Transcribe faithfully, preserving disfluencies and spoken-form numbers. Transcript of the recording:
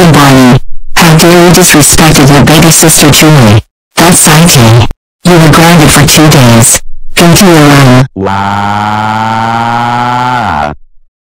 Baby Bonnie. How dare you disrespected your baby sister Julie. That's I T. You were grounded for two days. Go to your room. Wow.